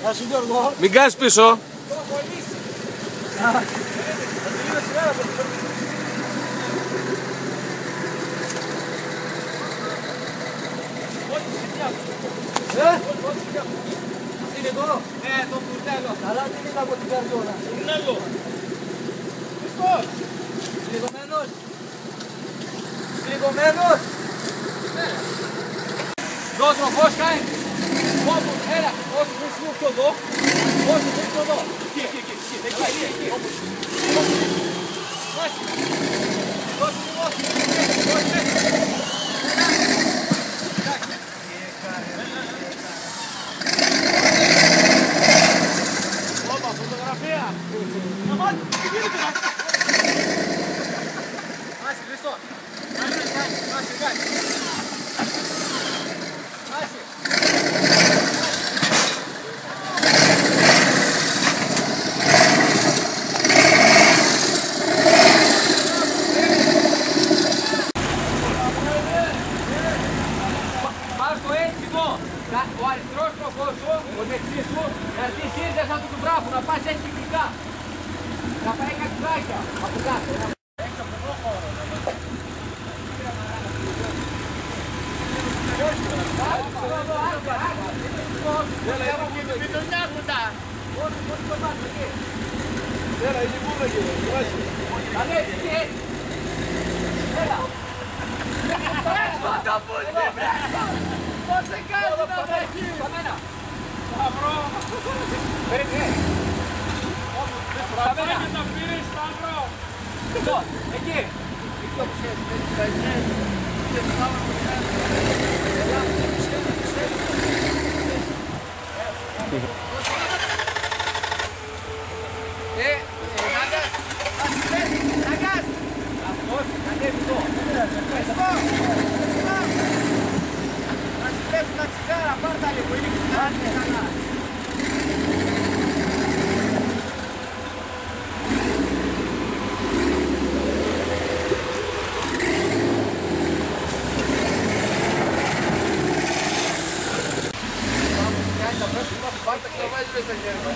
Μην κάνεις πίσω. Είναι εδώ. Ναι, το κουρτέλο. Αλλά τι είναι από την καρδιόλα. Κουρτέλο. Πώς. Πληγωμένος. Πληγωμένος. Ναι. Δώσ' μου φως κάνει. Όπως, έλα. Όσο θες μου αυτό εδώ. Όσο θες μου εδώ. Εκεί. Μάχη. Δώσ' μου φως. Φωτογραφία! Τι γίνεται να... Άση, Χριστό! Άση! Πάρ' το έτσι εδώ! Ο αριστερός τροχός σου, ο δεξής σου, να έρθει σύνδεσαι σαν του μπράφου, να πας έτσι κυκλικά. Να πάει κάτι βράχια από κάτω. Έχεις από εδώ χώρο. Μην τον νιάγουν τα. Πώς το πάτε εκεί. Έλα, είναι πούδα κύριε, βάζει. Καλέ, εκεί έτσι. Έλα. Πάντα πώς δεν βράχα. Πώς σε κάνει να βρέχει! Παμένα! Σταυρό! Περίμενε! Σταυρό και τα πήρες, Σταυρό! Εδώ, εκεί! Εκεί όπως έτσι, Νάγκας! Νάγκας! Αυτός, κατέβει εδώ! Πέφτουν τα τσιγάρα, πάρ' τα λίγο, είναι κουτάκι καλά. Πάρ' τα και βάζεις μέσα στα χέρια.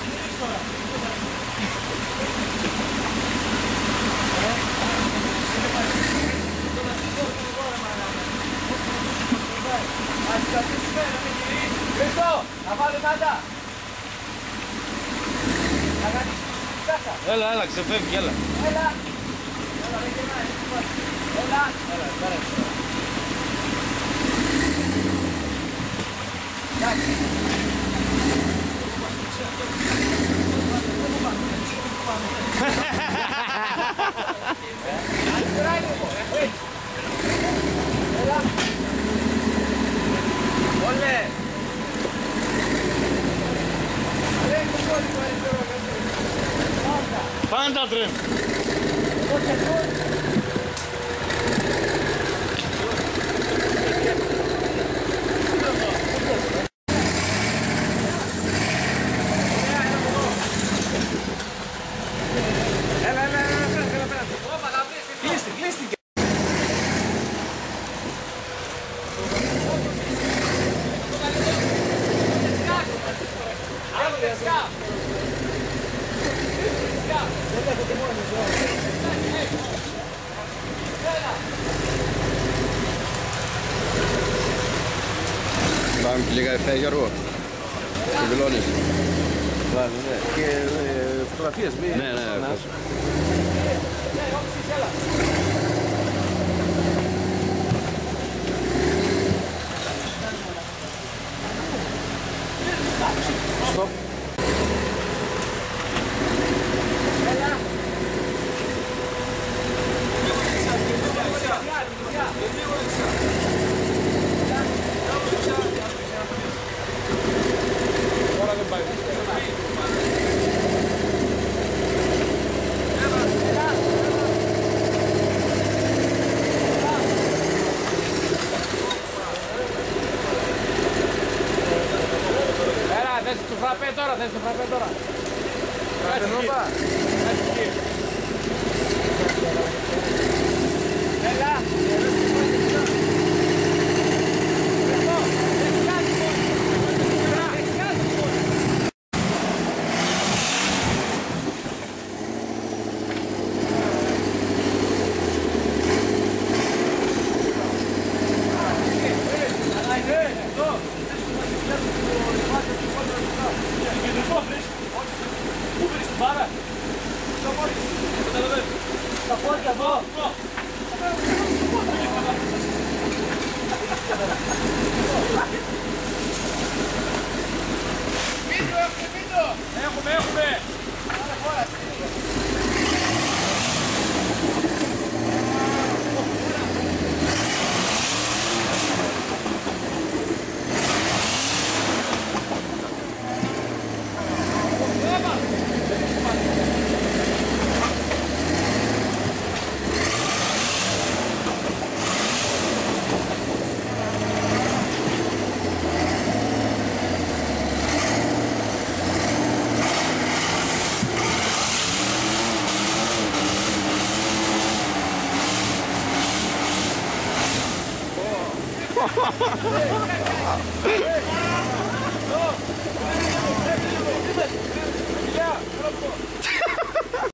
Χρήστο, να βάλω πάντα. Να κάνεις κάσα. Έλα, ξεφεύγει, έλα. Έλα, δεν γυρνάει. Έλα. Πέρα. Έλα. Όλε! Πάντα τρέμ! Κλείστηκε! Πάμε και λίγα εφέ, Γιώργο. Και δηλώνεις. Βάλε, ναι. Και φωτογραφίες, μη... Ναι. Stop. Τώρα δεν πάει. Θες το φραπέ τώρα, Έλα. Έχουμε.